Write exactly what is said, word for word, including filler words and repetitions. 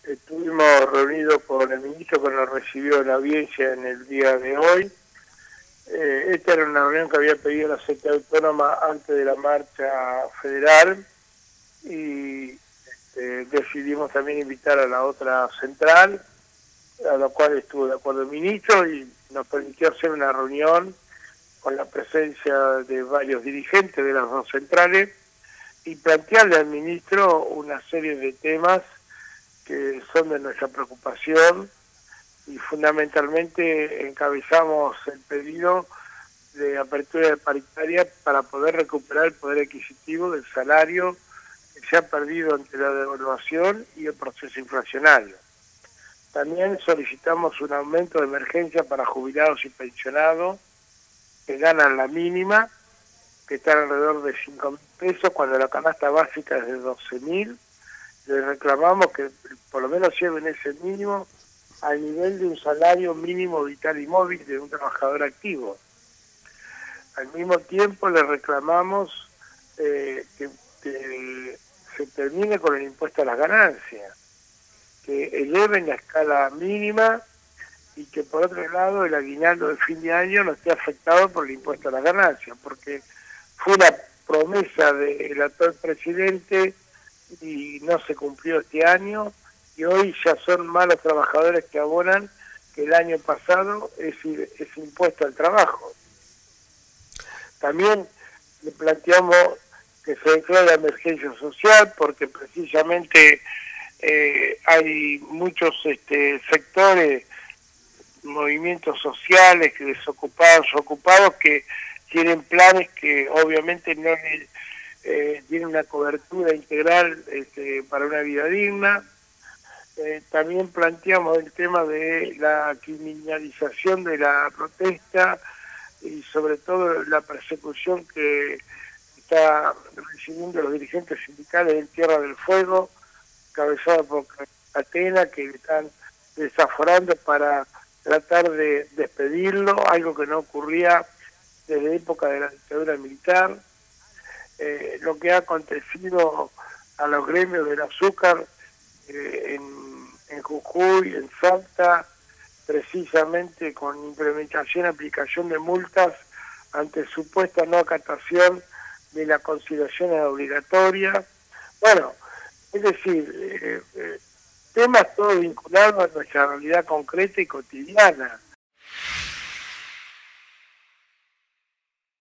Estuvimos reunidos con el ministro que nos recibió en la audiencia en el día de hoy. Eh, esta era una reunión que había pedido la Secretaría Autónoma antes de la marcha federal y este, decidimos también invitar a la otra central, a la cual estuvo de acuerdo el ministro y nos permitió hacer una reunión con la presencia de varios dirigentes de las dos centrales y plantearle al ministro una serie de temas que son de nuestra preocupación y fundamentalmente encabezamos el pedido de apertura de paritaria para poder recuperar el poder adquisitivo del salario que se ha perdido ante la devaluación y el proceso inflacionario. También solicitamos un aumento de emergencia para jubilados y pensionados que ganan la mínima, que están alrededor de cinco mil pesos, cuando la canasta básica es de doce mil. Les reclamamos que por lo menos lleven ese mínimo al nivel de un salario mínimo vital y móvil de un trabajador activo. Al mismo tiempo les reclamamos eh, que, que se termine con el impuesto a las ganancias, que eleven la escala mínima y que por otro lado el aguinaldo de fin de año no esté afectado por el impuesto a las ganancias, porque fue una promesa del actual presidente y no se cumplió este año, y hoy ya son más los trabajadores que abonan que el año pasado ese, ese impuesto al trabajo. También le planteamos que se declare la emergencia social porque precisamente eh, hay muchos este, sectores, movimientos sociales, que desocupados, ocupados, que tienen planes que obviamente no le, eh, tienen una cobertura integral este, para una vida digna. Eh, también planteamos el tema de la criminalización de la protesta y sobre todo la persecución que está recibiendo los dirigentes sindicales en Tierra del Fuego, cabezada por Catena, que están desaforando para tratar de despedirlo, algo que no ocurría desde la época de la dictadura militar. Eh, lo que ha acontecido a los gremios del azúcar eh, en, en Jujuy, en Salta, precisamente con implementación y aplicación de multas ante supuesta no acatación de las conciliaciones obligatorias. Bueno, es decir, eh, eh, temas todos vinculados a nuestra realidad concreta y cotidiana.